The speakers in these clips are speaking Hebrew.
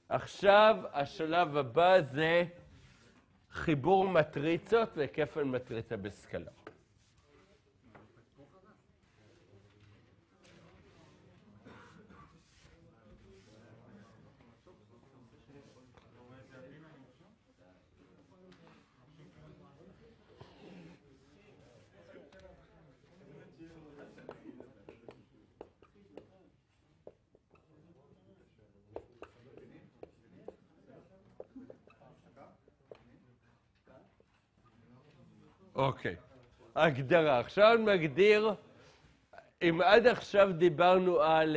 עכשיו השלב הבא זה חיבור מטריצות וכפל מטריצה בסקלר. אוקיי, הגדרה. עכשיו נגדיר, אם עד עכשיו דיברנו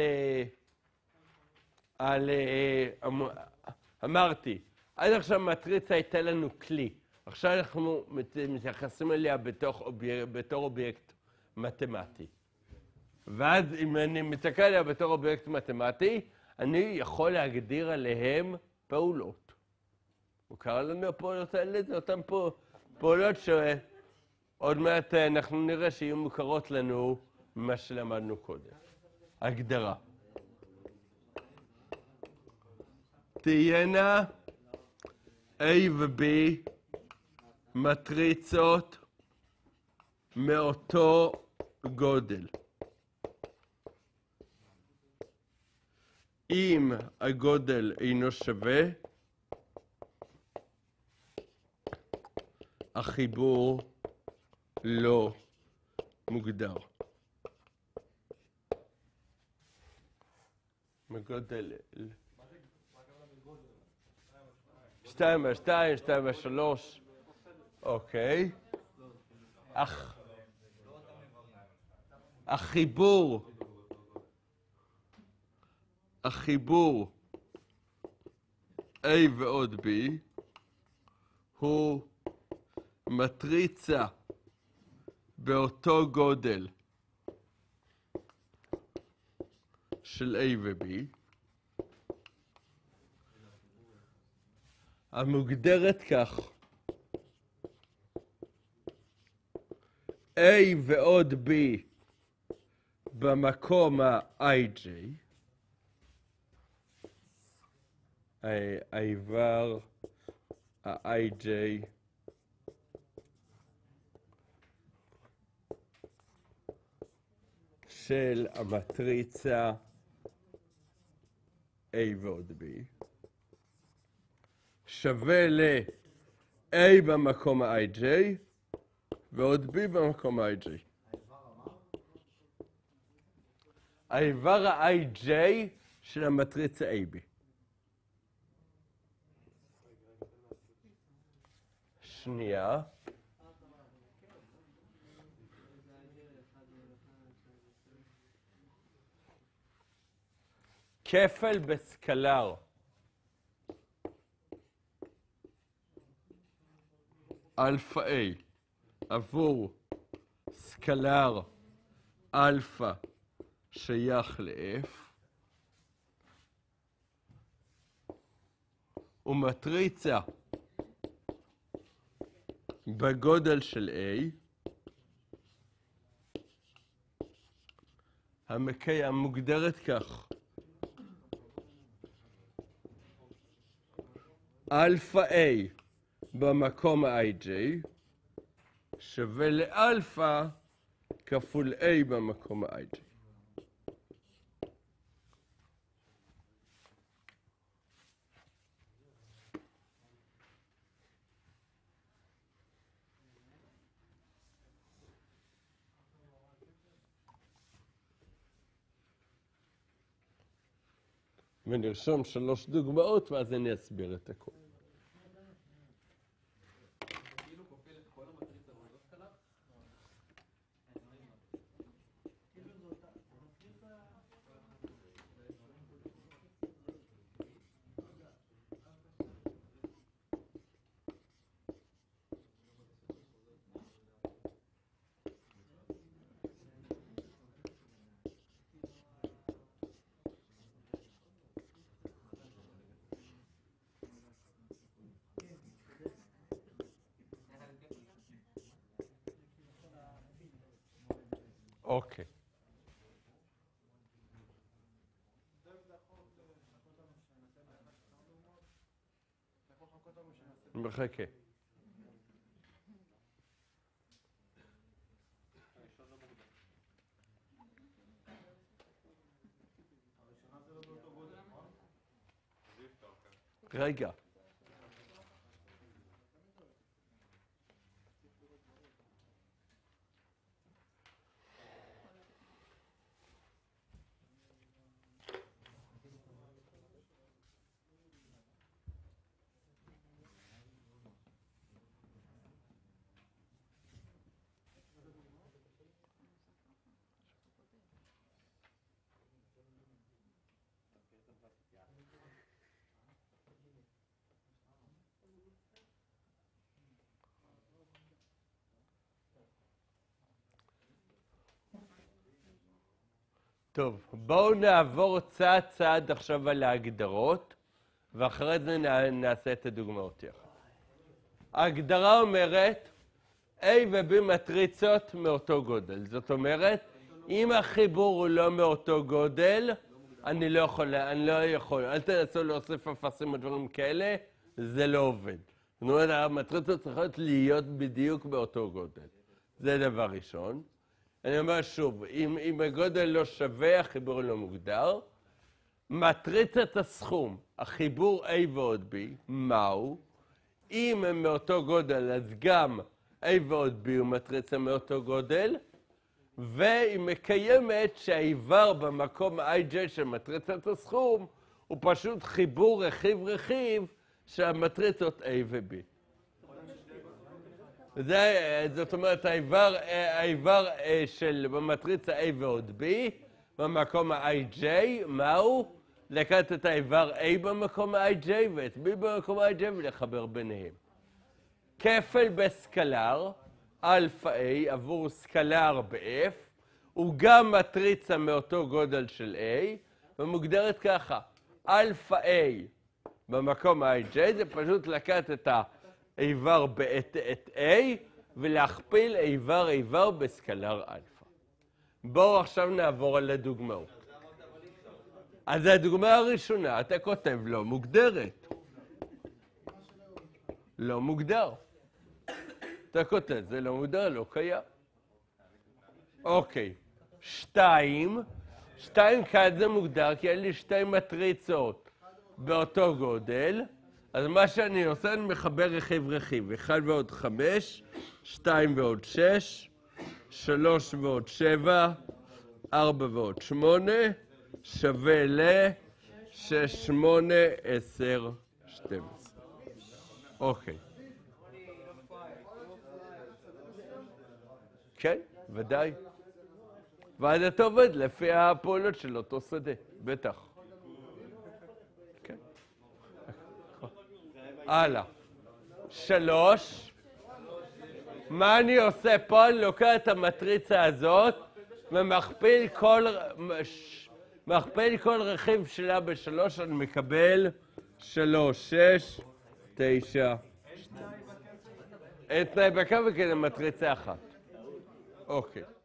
אמרתי, עד עכשיו מטריצה הייתה לנו כלי. עכשיו אנחנו מתייחסים אליה בתור אובייקט מתמטי. ואז אם אני מסתכל עליה בתור אובייקט מתמטי, אני יכול להגדיר עליהם פעולות. מוכר לנו הפעולות האלה? זה אותן פעולות שעוד מעט אנחנו נראה שיהיו מוכרות לנו ממה שלמדנו קודם. הגדרה. תהיינה A ו-B מטריצות מאותו גודל. אם הגודל אינו שווה, החיבור לא מוגדר. מגודל 2 על 2, 2 על 3, אוקיי. החיבור A ועוד B הוא מטריצה באותו גודל של A ו-B, המוגדרת כך: A ועוד B במקום ה-IJ, האיבר ה-IJ של המטריצה A ועוד B שווה ל-A במקום ה-IJ ועוד B במקום ה-IJ. האיבר ה-IJ של המטריצה AB. שנייה. כפל בסקלר. אלפא A עבור סקלר אלפא שייך ל-F ומטריצה בגודל של A המוגדרת כך: אלפא A במקום ה-IJ שווה לאלפא כפול A במקום ה-IJ. ונרשום 3 דוגמאות ואז אני אסביר את הכל. אוקיי. אני מחכה. רגע. טוב, בואו נעבור צעד עכשיו על ההגדרות, ואחרי זה נעשה את הדוגמאות יחד. ההגדרה אומרת, A ו-B מטריצות מאותו גודל. זאת אומרת, אם החיבור הוא לא מאותו גודל, אני לא יכול, אל תנסו להוסיף אפסים או דברים כאלה, זה לא עובד. זאת אומרת, המטריצות צריכות להיות בדיוק באותו גודל. זה דבר ראשון. אני אומר שוב, אם הגודל לא שווה, החיבור לא מוגדר. מטריצת הסכום, החיבור A ועוד B, מהו? אם הם מאותו גודל, אז גם A ועוד B הוא מטריצה מאותו גודל, והיא מקיימת שהאיבר במקום IJ של מטריצת הסכום, הוא פשוט חיבור רכיב של המטריצות A ו-B. זאת אומרת, האיבר של במטריצה A ועוד B, במקום ה-IJ, מהו? לקחת את האיבר A במקום ה-IJ ואת B במקום ה-IJ ולחבר ביניהם. כפל בסקלר, אלפא A עבור סקלר ב-F, הוא גם מטריצה מאותו גודל של A, ומוגדרת ככה, אלפא A במקום ה-IJ זה פשוט לקחת את האיבר את A ולהכפיל איבר בסקלר אלפא. בואו עכשיו נעבור על הדוגמאות. אז הדוגמה הראשונה, אתה כותב לא מוגדרת. לא מוגדר. אתה כותב, זה לא מוגדר, לא קיים. אוקיי. 2 כאן זה מוגדר, כי אין לי 2 מטריצות באותו גודל. אז מה שאני עושה, אני מחבר רכיב. 1 ועוד 5, 2 ועוד 6, 3 ועוד 7, 4 ועוד 8, שווה ל-6, 8, 10, 12. אוקיי. כן, ודאי. ואז אתה עובד לפי הפעולות של אותו שדה, בטח. כן. הלאה. 3. מה אני עושה פה? אני לוקח את המטריצה הזאת ומכפיל כל רכיב שלה ב3, אני מקבל 3, 6, 9, 12. תנאי בקו וכן מטריצה אחת. אוקיי.